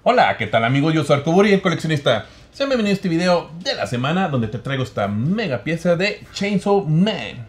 Hola, ¿qué tal amigos? Yo soy Arcoburi, el coleccionista. Sean bienvenidos a este video de la semana donde te traigo esta mega pieza de Chainsaw Man.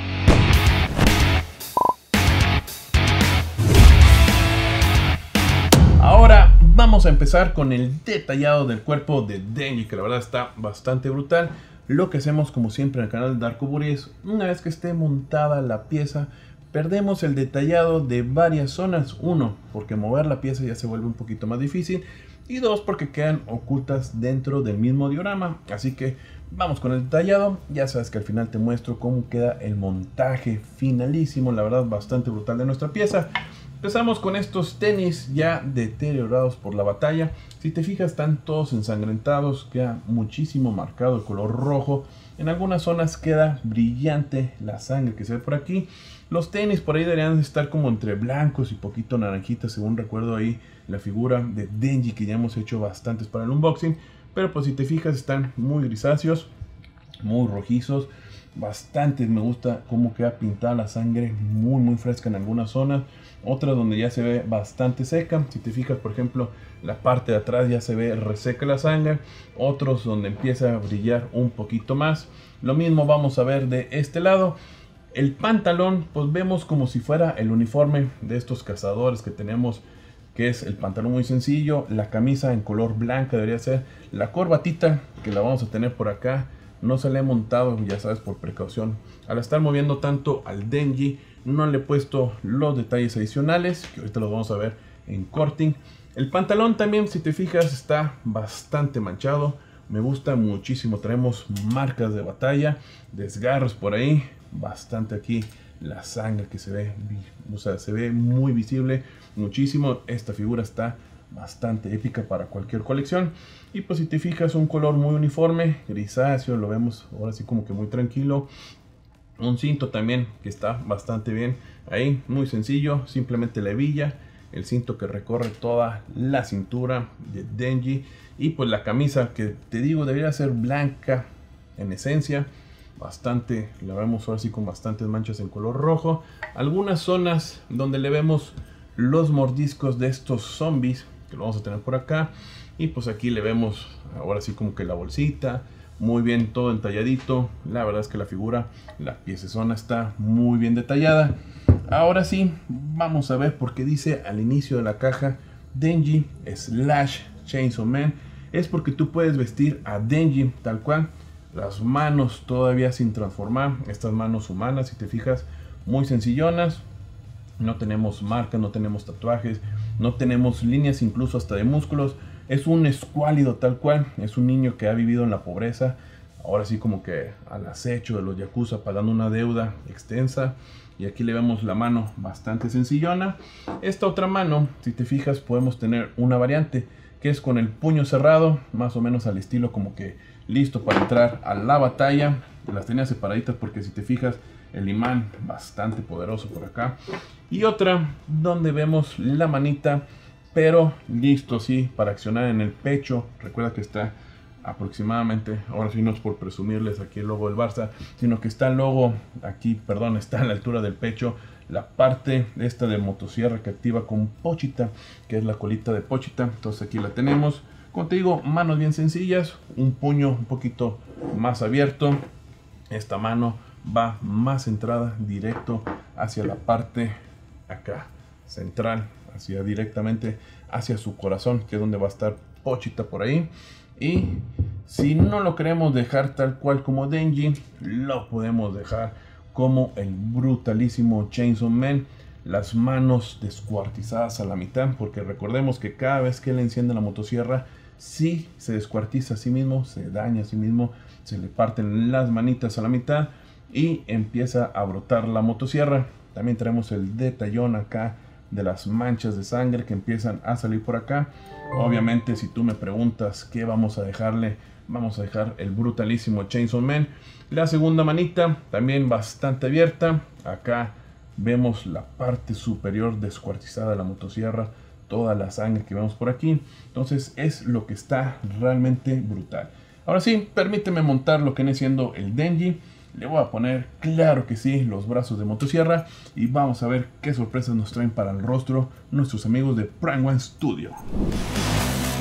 Ahora vamos a empezar con el detallado del cuerpo de Denji, que la verdad está bastante brutal. Lo que hacemos como siempre en el canal de Arcoburi es, una vez que esté montada la pieza, perdemos el detallado de varias zonas. Uno, porque mover la pieza ya se vuelve un poquito más difícil. Y dos, porque quedan ocultas dentro del mismo diorama. Así que vamos con el detallado. Ya sabes que al final te muestro cómo queda el montaje finalísimo. La verdad, bastante brutal de nuestra pieza. Empezamos con estos tenis ya deteriorados por la batalla. Si te fijas, están todos ensangrentados. Queda muchísimo marcado el color rojo. En algunas zonas queda brillante la sangre que se ve por aquí. Los tenis por ahí deberían estar como entre blancos y poquito naranjitas, según recuerdo ahí la figura de Denji, que ya hemos hecho bastantes para el unboxing. Pero pues si te fijas, están muy grisáceos, muy rojizos. Bastante me gusta cómo queda pintada la sangre, muy fresca en algunas zonas. Otras donde ya se ve bastante seca. Si te fijas, por ejemplo, la parte de atrás ya se ve reseca la sangre. Otros donde empieza a brillar un poquito más. Lo mismo vamos a ver de este lado. El pantalón, pues vemos como si fuera el uniforme de estos cazadores que tenemos, que es el pantalón muy sencillo. La camisa en color blanca debería ser. La corbatita, que la vamos a tener por acá, no se le he montado, ya sabes, por precaución. Al estar moviendo tanto al Denji, no le he puesto los detalles adicionales, que ahorita los vamos a ver en corting. El pantalón también, si te fijas, está bastante manchado. Me gusta muchísimo. Traemos marcas de batalla, desgarros por ahí. Bastante aquí la sangre que se ve, o sea, se ve muy visible, muchísimo. Esta figura está bastante épica para cualquier colección. Y pues si te fijas, un color muy uniforme, grisáceo, lo vemos ahora sí como que muy tranquilo. Un cinto también que está bastante bien ahí, muy sencillo, simplemente la hebilla, el cinto que recorre toda la cintura de Denji. Y pues la camisa, que te digo debería ser blanca en esencia. Bastante, la vemos ahora sí con bastantes manchas en color rojo. Algunas zonas donde le vemos los mordiscos de estos zombies, que lo vamos a tener por acá. Y pues aquí le vemos ahora sí como que la bolsita, muy bien todo entalladito. La verdad es que la figura, la piecezona está muy bien detallada. Ahora sí, vamos a ver por qué dice al inicio de la caja Denji / Chainsaw Man. Es porque tú puedes vestir a Denji tal cual. Las manos todavía sin transformar, estas manos humanas, si te fijas, muy sencillonas. No tenemos marcas, no tenemos tatuajes, no tenemos líneas incluso hasta de músculos. Es un escuálido tal cual, es un niño que ha vivido en la pobreza. Ahora sí como que al acecho de los yakuza, pagando una deuda extensa. Y aquí le vemos la mano bastante sencillona. Esta otra mano, si te fijas, podemos tener una variante, que es con el puño cerrado, más o menos al estilo como que listo para entrar a la batalla. Las tenía separaditas porque si te fijas, el imán bastante poderoso por acá. Y otra donde vemos la manita, pero listo sí para accionar en el pecho. Recuerda que está aproximadamente, ahora sí no es por presumirles aquí el logo del Barça, sino que está el logo aquí, perdón, está a la altura del pecho. La parte esta de motosierra que activa con Pochita, que es la colita de Pochita. Entonces aquí la tenemos. Como te digo, manos bien sencillas, un puño un poquito más abierto. Esta mano va más centrada directo hacia la parte acá central, hacia directamente hacia su corazón, que es donde va a estar Pochita por ahí. Y si no lo queremos dejar tal cual como Denji, lo podemos dejar como el brutalísimo Chainsaw Man. Las manos descuartizadas a la mitad, porque recordemos que cada vez que él enciende la motosierra, sí se descuartiza a sí mismo, se daña a sí mismo, se le parten las manitas a la mitad y empieza a brotar la motosierra. También tenemos el detallón acá de las manchas de sangre que empiezan a salir por acá. Obviamente, si tú me preguntas qué vamos a dejarle, vamos a dejar el brutalísimo Chainsaw Man. La segunda manita también bastante abierta. Acá vemos la parte superior descuartizada de la motosierra, toda la sangre que vemos por aquí. Entonces es lo que está realmente brutal. Ahora sí, permíteme montar lo que viene siendo el Denji. Le voy a poner, claro que sí, los brazos de motosierra y vamos a ver qué sorpresas nos traen para el rostro nuestros amigos de Prime One Studio.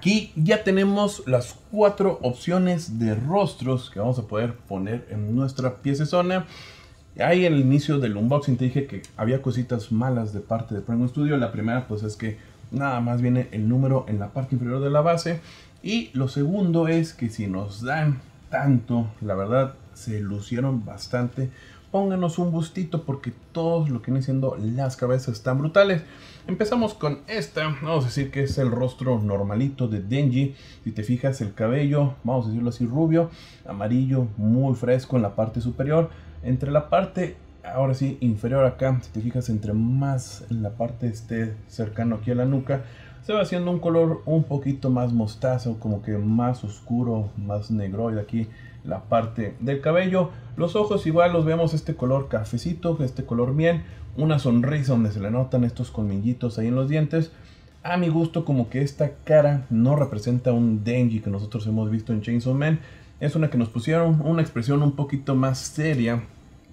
Aquí ya tenemos las 4 opciones de rostros que vamos a poder poner en nuestra piecezona. Ahí al inicio del unboxing te dije que había cositas malas de parte de Penguin Studio. La primera pues es que nada más viene el número en la parte inferior de la base. Y lo segundo es que si nos dan tanto, la verdad se lucieron bastante. Pónganos un gustito porque todos lo que vienen siendo las cabezas están brutales. Empezamos con esta, vamos a decir que es el rostro normalito de Denji. Si te fijas el cabello, vamos a decirlo así, rubio, amarillo, muy fresco en la parte superior. Entre la parte, ahora sí, inferior acá, si te fijas entre más en la parte esté cercano aquí a la nuca, se va haciendo un color un poquito más mostazo, como que más oscuro, más negroide aquí la parte del cabello. Los ojos igual los vemos este color cafecito, este color miel, una sonrisa donde se le notan estos colmillitos ahí en los dientes. A mi gusto como que esta cara no representa un Denji que nosotros hemos visto en Chainsaw Man. Es una que nos pusieron una expresión un poquito más seria.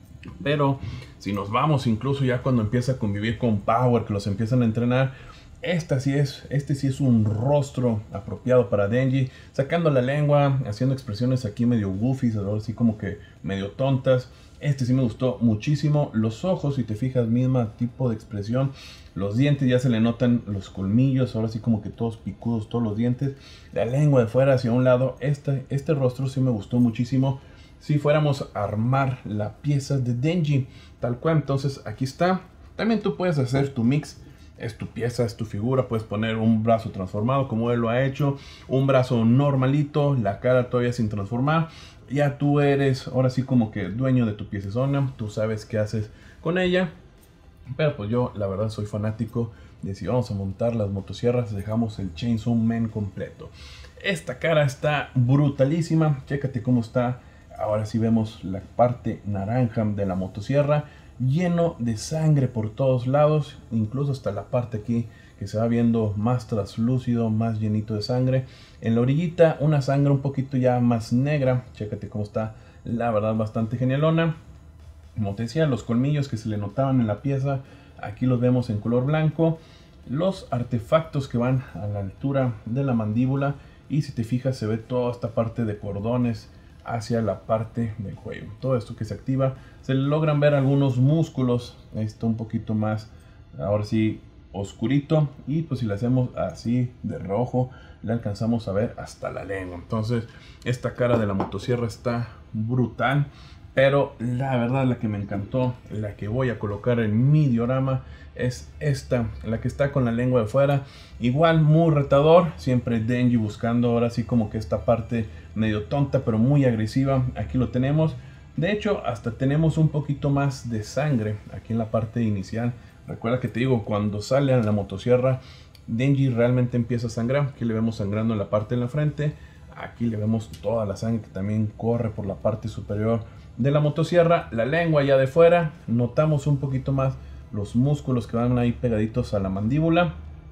Pero si nos vamos incluso ya cuando empieza a convivir con Power, que los empiezan a entrenar, este sí es un rostro apropiado para Denji, sacando la lengua, haciendo expresiones aquí medio goofy, así como que medio tontas. Este sí me gustó muchísimo. Los ojos, si te fijas, misma tipo de expresión. Los dientes ya se le notan los colmillos, ahora sí como que todos picudos, todos los dientes. La lengua de fuera hacia un lado. Este rostro sí me gustó muchísimo. Si fuéramos a armar la pieza de Denji, tal cual, entonces aquí está. También tú puedes hacer tu mix. Es tu pieza, es tu figura. Puedes poner un brazo transformado como él lo ha hecho, un brazo normalito, la cara todavía sin transformar. Ya tú eres ahora sí como que dueño de tu piecezona, tú sabes qué haces con ella. Pero pues yo la verdad soy fanático de si vamos a montar las motosierras, dejamos el Chainsaw Man completo. Esta cara está brutalísima, chécate cómo está. Ahora sí vemos la parte naranja de la motosierra, lleno de sangre por todos lados, incluso hasta la parte aquí que se va viendo más traslúcido, más llenito de sangre. En la orillita una sangre un poquito ya más negra, chécate cómo está, la verdad bastante genialona. Como te decía, los colmillos que se le notaban en la pieza, aquí los vemos en color blanco. Los artefactos que van a la altura de la mandíbula, y si te fijas se ve toda esta parte de cordones hacia la parte del cuello. Todo esto que se activa, se logran ver algunos músculos, esto un poquito más, ahora sí, oscurito. Y pues si le hacemos así de rojo, le alcanzamos a ver hasta la lengua. Entonces esta cara de la motosierra está brutal. Pero la verdad la que me encantó, la que voy a colocar en mi diorama, es esta, la que está con la lengua de fuera. Igual muy retador, siempre Denji buscando ahora sí como que esta parte medio tonta pero muy agresiva. Aquí lo tenemos. De hecho hasta tenemos un poquito más de sangre aquí en la parte inicial. Recuerda que te digo, cuando sale a la motosierra, Denji realmente empieza a sangrar. Aquí le vemos sangrando en la parte de la frente. Aquí le vemos toda la sangre que también corre por la parte superior de la motosierra. La lengua ya de fuera, notamos un poquito más los músculos que van ahí pegaditos a la mandíbula.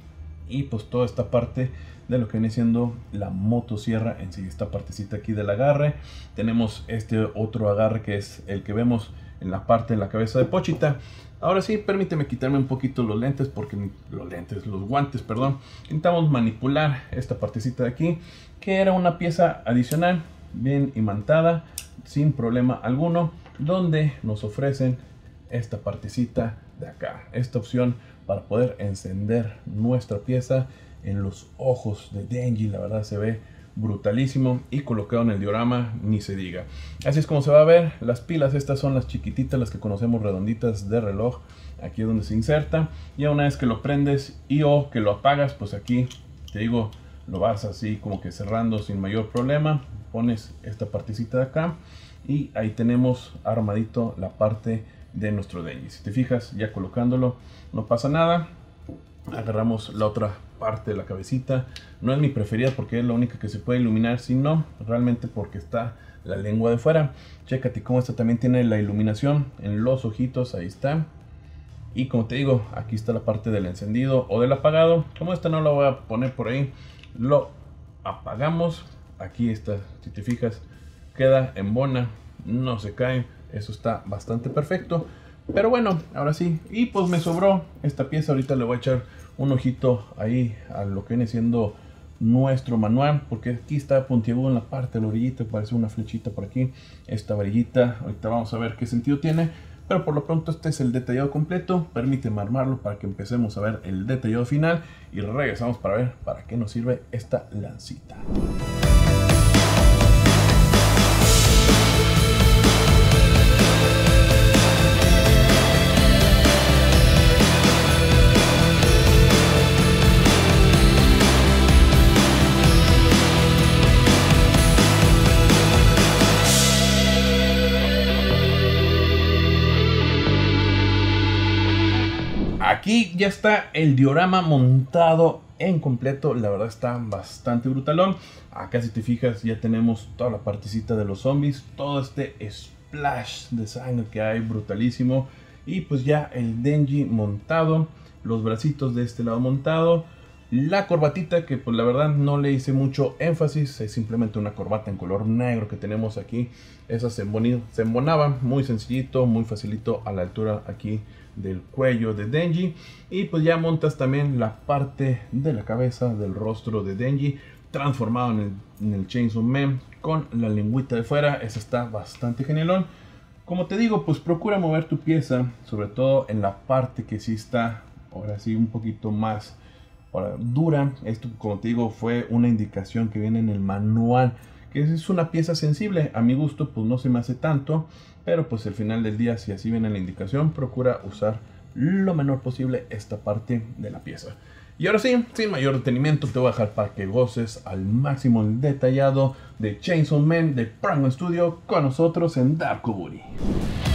Y pues toda esta parte de lo que viene siendo la motosierra en sí, esta partecita aquí del agarre. Tenemos este otro agarre que es el que vemos en la parte de la cabeza de Pochita. Ahora sí, permíteme quitarme un poquito los lentes, porque los guantes, perdón. Intentamos manipular esta partecita de aquí, que era una pieza adicional, bien imantada, sin problema alguno, donde nos ofrecen esta partecita de acá, esta opción para poder encender nuestra pieza en los ojos de Denji. La verdad se ve brutalísimo, y colocado en el diorama ni se diga. Así es como se va a ver. Las pilas estas son las chiquititas, las que conocemos redonditas de reloj. Aquí es donde se inserta, y una vez que lo prendes y o que lo apagas, pues aquí te digo, lo vas así como que cerrando sin mayor problema. Pones esta partecita de acá y ahí tenemos armadito la parte de nuestro Denji. Si te fijas, ya colocándolo no pasa nada. Agarramos la otra parte de la cabecita. No es mi preferida porque es la única que se puede iluminar, sino realmente porque está la lengua de fuera. Chécate cómo esta también tiene la iluminación en los ojitos, ahí está. Y como te digo, aquí está la parte del encendido o del apagado. Como esta no la voy a poner por ahí, lo apagamos. Aquí está, si te fijas, queda en bona, no se cae. Eso está bastante perfecto. Pero bueno, ahora sí. Y pues me sobró esta pieza. Ahorita le voy a echar un ojito ahí a lo que viene siendo nuestro manual, porque aquí está puntiagudo en la parte de la orillita, parece una flechita por aquí, esta varillita, ahorita vamos a ver qué sentido tiene, pero por lo pronto este es el detallado completo. Permíteme armarlo para que empecemos a ver el detallado final y regresamos para ver para qué nos sirve esta lancita. Aquí ya está el diorama montado en completo. La verdad está bastante brutalón. Acá si te fijas ya tenemos toda la partecita de los zombies, todo este splash de sangre que hay, brutalísimo. Y pues ya el Denji montado, los bracitos de este lado montado, la corbatita que pues la verdad no le hice mucho énfasis, es simplemente una corbata en color negro que tenemos aquí. Esa se embonaba muy sencillito, muy facilito a la altura aquí del cuello de Denji. Y pues ya montas también la parte de la cabeza del rostro de Denji transformado en el Chainsaw Man con la lengüita de fuera. Esa está bastante genialón. Como te digo, pues procura mover tu pieza, sobre todo en la parte que sí está ahora sí un poquito más dura. Esto, como te digo, fue una indicación que viene en el manual, que es una pieza sensible. A mi gusto pues no se me hace tanto, pero pues al final del día, si así viene la indicación, procura usar lo menor posible esta parte de la pieza. Y ahora sí, sin mayor detenimiento, te voy a dejar para que goces al máximo el detallado de Chainsaw Man de Penguin Studio con nosotros en Darkoburi.